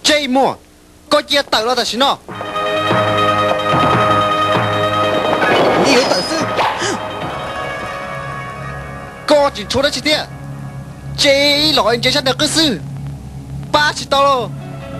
这一幕，có chia tự lo thật xin nó. 你有本事， có chỉ chỗ đó chỉ tiếc. Chế lỗi chế sát được cơ sư. Ba chỉ to lo.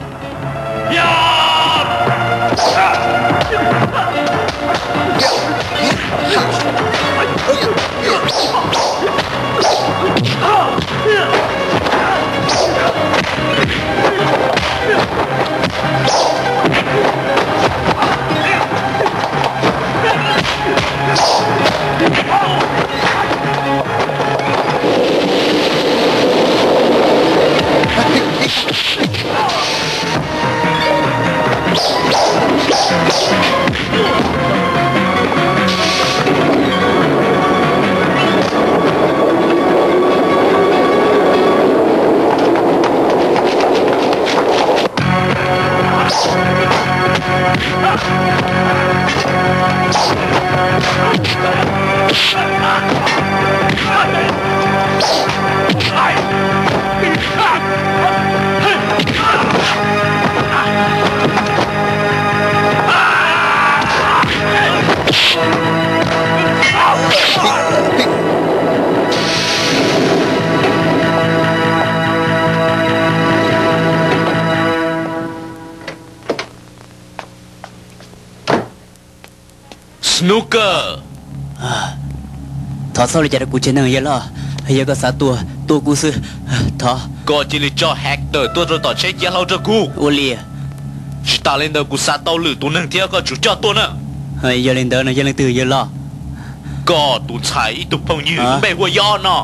Snooker. Thọ sau này chạy được cụ trên này lo, giờ có sáu tua cụ sư, thọ. Có chỉ là cho Hector tôi rồi tỏ chết giá lâu cho cụ. Oli. Chỉ ta lên đầu cụ sát tàu lử tụ nâng theo có chủ cho tôi nữa. Giờ lên đầu này giờ lên từ giờ lo. Có tụ chạy tụ phong như bè của gió nó.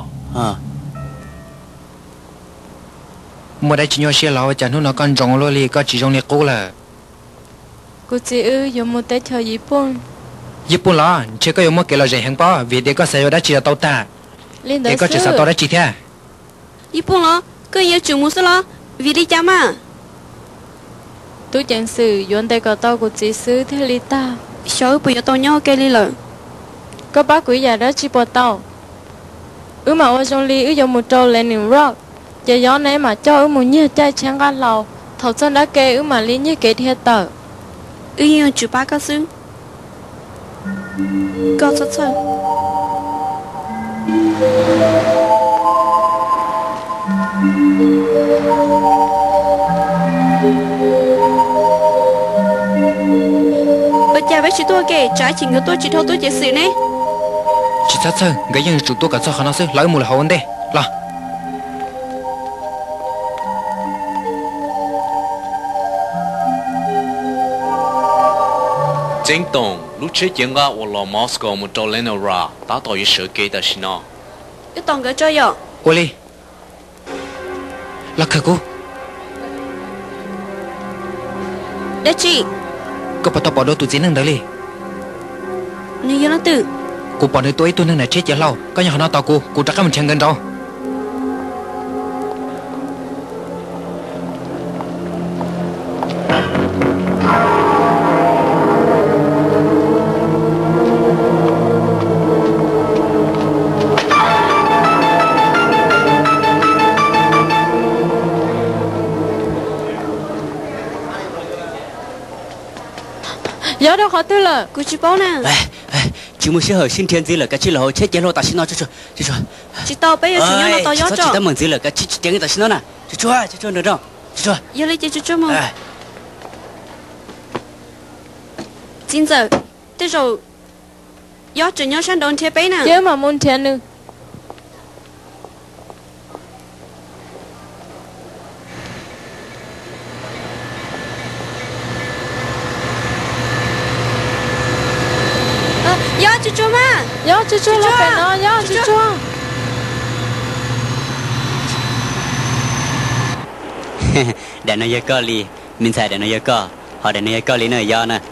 Mà đây chỉ nhau xe lão chẳng nó con rong lo li có chỉ rong li cố là. Cụ chỉ dùng một tay chờ Nhật lo, chỉ có một cái là rẻ hàng bao, vì để có xe đã chỉ là tàu ta. Để có chỉ sao tàu đã chỉ thế. Nhật lo, có nhiều chủ mua lo, vì đi chăm à. Tôi chẳng sử dụng tay có tàu của chỉ sư thế li ta. Sao bây giờ tàu nhau cái li lợ. Có bác quý già đó chỉ bỏ tàu. Mà ở trong li dùng một trâu lên Nraub. Giờ gió này mà cho một nhiều chai chán gan lầu. Thầu chân đã kê mà li như kê thiệt tờ. Nhưng chủ ba có xứng. Có rất sợ. Bây giờ với chị tôi kể trái chỉ người tôi chỉ thâu tôi chỉ xử này. Chỉ sát sơ, cái dân chủ tôi cả sao khả năng sư lấy một là hậu vấn đề, là. Chính tổng lúc trước tiếng nga ở lò Moscow một trâu lên ra, ta tỏ ý sự kế ta xin nó. Cái tổng cái cho yo. Oli. Là khả cô. Để chị. Cô bắt tao bỏ đôi tụi chính năng đấy đi. Nhưng nó tự. Cô bỏ đôi tôi năng này chết giờ lâu, có nhà họ nói tao cô chắc mình chẳng gần đâu. Gió đâu khó tư là. Cô chỉ bảo nè. Chỉ muốn sẽ hỏi xin thiên gì là cái chỉ là hồi chết chết lo ta xin nó cho. Chỉ tao bây giờ chủ nhau nó tao gió cho. Chỉ tao mừng gì là cái chỉ tiếng ta xin nó nè. Cho được đâu. Cho. Giờ lấy cho mà. Chính giờ, thế rồi, gió chủ nhau sang đón thế bé nè. Chứ mà muốn thiên nữa. Chú mà. Chú là phải nó, chú. Để nó có li, mình xài để nó có, họ để nó có li nó do nè.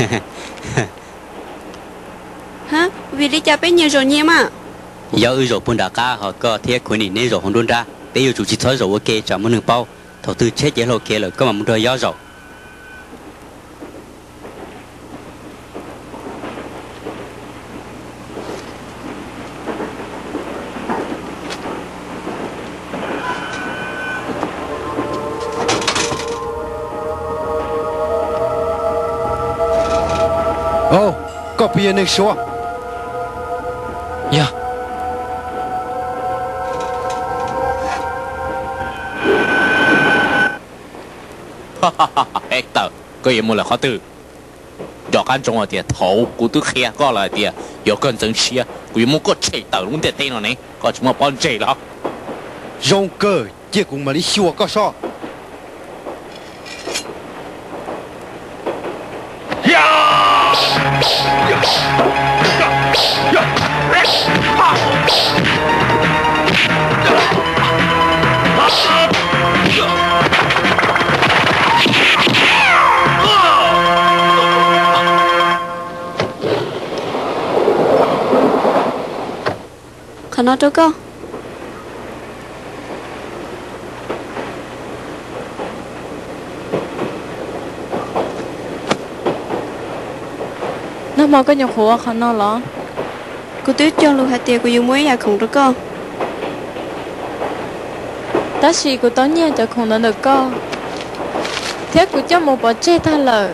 Hả? Vì đi chả bé nhiều rồi nhiều mà. Do rồi bún đá cá họ có thiết khuyến nghị nên rồi không đun ra, bây giờ chủ chỉ thôi rồi ok chọn một nửa bao, đầu tư chết dễ lâu kia rồi có mà muốn rồi do rồi. Ồ, có bây giờ nên số. Dạ. Hector, có gì mua là khó từ. Giờ căn trong thì thầu của tôi kia có là thì giờ cần chân chia, quý mua có chạy tàu luôn để tên nó này, có chúng mà bọn chạy đó. Rong cơ, chỉ cùng mà đi xua có sao. Khả nó cho con. Nó mà có nhọc khổ khả nó lắm. Cô tuyết cho lưu hạt tiền của yêu muối nhà khổng cho con. Ta chỉ của tao nhẹ cho không đến được con. Thế của cho một bỏ chê tha lời.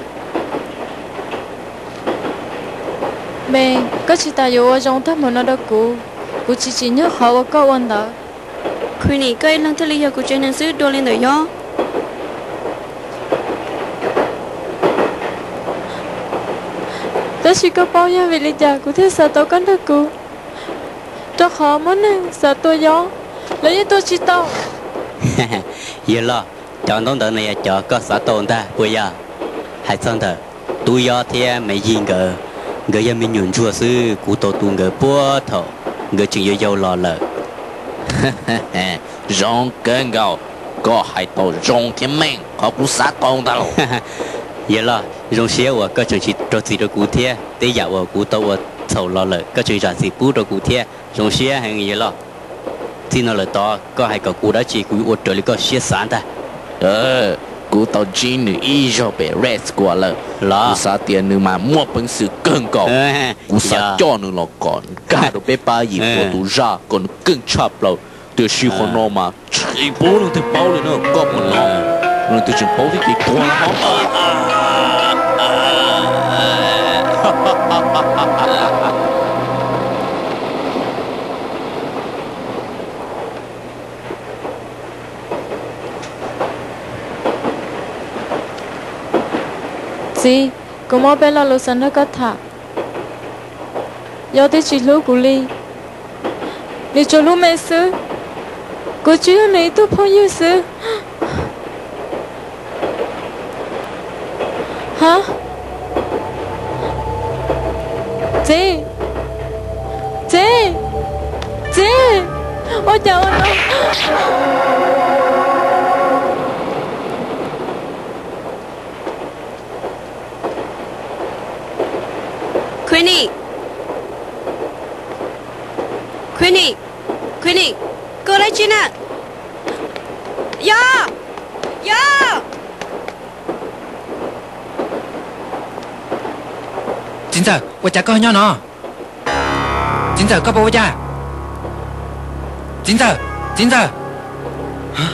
Mẹ, có chỉ ta yêu ở trong tháp mà nó đã cũ. Cô chỉ nhớ khó và có ơn đó. Khi này có lần thứ lý do của trên năng sư đô lên đời gió. Ta chỉ có bao nhiêu vì lý do của thế sao tao có được cô. Cho khó mất nè, sao tôi gió. Lấy như tôi chỉ tao. Giờ lo, chọn tông tờ này cho có xã tồn ta, bây giờ. Hãy xong thở, tôi do thế mấy gì ngờ. Ngờ giờ mình nhuận chua sư, cụ tổ tù ngờ bố thổ. Ngờ chừng yêu dâu lo lợ. Rong cơn gạo, có hai tàu rong thiên mệnh, có cú xã tông ta lộ. Giờ lo, rong xế của có chừng chỉ trò gì đó cụ thế. Tế dạo của cụ tổ của thầu lo lợ, có chừng trả gì bú đó cụ thế. Rong xế hay giờ lo. Thì nó là to, có hai cái cụ đó chỉ cụ ột trở lại có xế sáng ta. Cú tàu chỉ nữ y cho bé rest qua lợ. Cú xã tiền nữ mà mua bằng sự cơn gạo. Cú xã cho nữ là còn cả đồ bé ba gì của tụ ra còn cơn chạp lâu. Từ khi họ nó mà chạy bố nó thì bao lên nó có một nó. Nó từ chừng bố thì bị quá nó. Gì, cô mò bé là lô sẵn đó có thả. Do thế chỉ lũ của Ly. Ly cho lũ mẹ sư. Cô chú này tôi phong yêu sư. Hả? Chị. Chị. Chị. Ôi trời ơi nó. Queenie. Queenie. Queenie. Cô lại chị nè. Ya. Ya. Chính giờ, tôi chả có nhau nó. Chính giờ có bố cha. Chính giờ. Hả?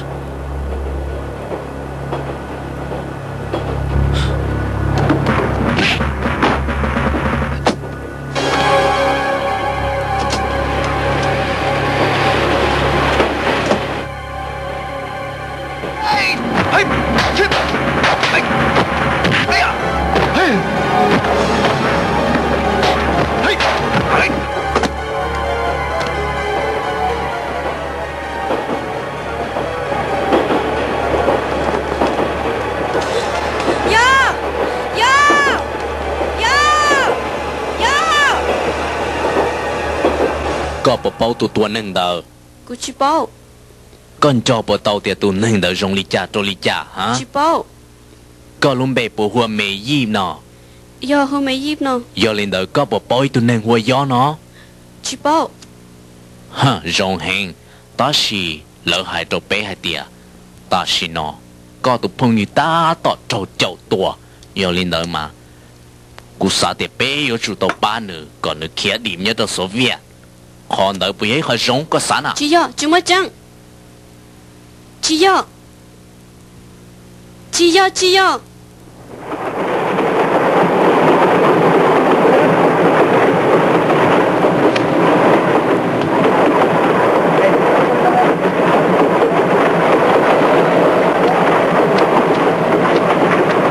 Có bộ bao tụi nâng đờ. Cô chỉ bao. Con cho bộ tàu thì tụi nâng đờ rong lý cha hả? Chỉ bao. Có luôn bè bộ hoa mê dịp nó. Giờ hôm mấy dịp nó. Giờ lên đờ có bộ bói tụi nâng hoa gió nó. Chỉ bao. Hả, rong hẹn. Ta xì lỡ hại trò bé hại tìa. Ta xì nó. Có tụi phong như ta tọt trò chậu tùa. Giờ lên đờ mà. Cú xa tìa bé yếu chủ tàu ba nữ. Còn nữ kia điểm nhớ tàu số Việt. Còn đỡ bùi ấy khỏi rong có sẵn à? Chị giờ, chú mới chăng. Chị giờ.